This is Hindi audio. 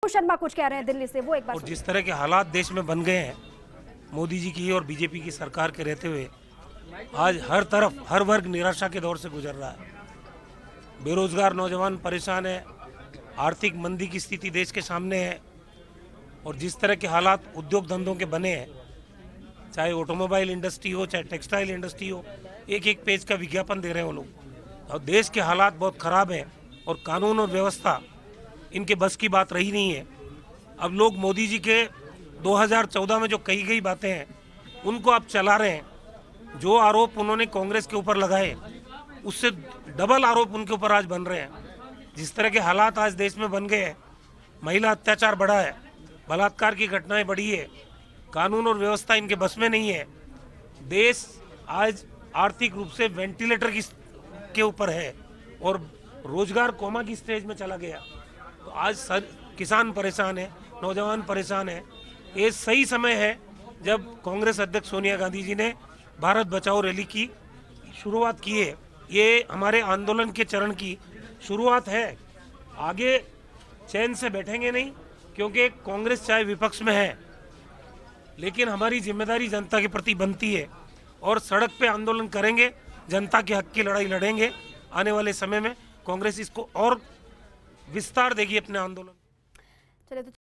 शर्मा कुछ कह रहे हैं दिल्ली से, वो एक बार और जिस तरह के हालात देश में बन गए हैं मोदी जी की और बीजेपी की सरकार के रहते हुए, आज हर तरफ हर वर्ग निराशा के दौर से गुजर रहा है। बेरोजगार नौजवान परेशान है, आर्थिक मंदी की स्थिति देश के सामने है और जिस तरह के हालात उद्योग धंधों के बने हैं, चाहे ऑटोमोबाइल इंडस्ट्री हो चाहे टेक्सटाइल इंडस्ट्री हो, एक एक पेज का विज्ञापन दे रहे हैं वो लोग। और देश के हालात बहुत खराब हैं और कानून और व्यवस्था इनके बस की बात रही नहीं है। अब लोग मोदी जी के 2014 में जो कही गई बातें हैं उनको आप चला रहे हैं। जो आरोप उन्होंने कांग्रेस के ऊपर लगाए उससे डबल आरोप उनके ऊपर आज बन रहे हैं। जिस तरह के हालात आज देश में बन गए हैं, महिला अत्याचार बढ़ा है, बलात्कार की घटनाएं बढ़ी है, कानून और व्यवस्था इनके बस में नहीं है। देश आज आर्थिक रूप से वेंटिलेटर के ऊपर है और रोजगार कोमा की स्टेज में चला गया। तो आज किसान परेशान है, नौजवान परेशान है। ये सही समय है जब कांग्रेस अध्यक्ष सोनिया गांधी जी ने भारत बचाओ रैली की शुरुआत की है। ये हमारे आंदोलन के चरण की शुरुआत है। आगे चैन से बैठेंगे नहीं, क्योंकि कांग्रेस चाहे विपक्ष में है लेकिन हमारी जिम्मेदारी जनता के प्रति बनती है और सड़क पे आंदोलन करेंगे, जनता के हक की लड़ाई लड़ेंगे। आने वाले समय में कांग्रेस इसको और विस्तार देगी अपने आंदोलन। चलिए तो